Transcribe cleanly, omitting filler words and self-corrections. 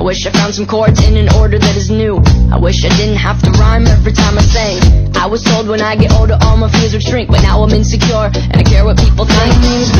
wish I found some chords in an order that is new. I wish I didn't have to rhyme every time I sang. I was told when I get older all my fears would shrink, but now I'm insecure and I care what people think.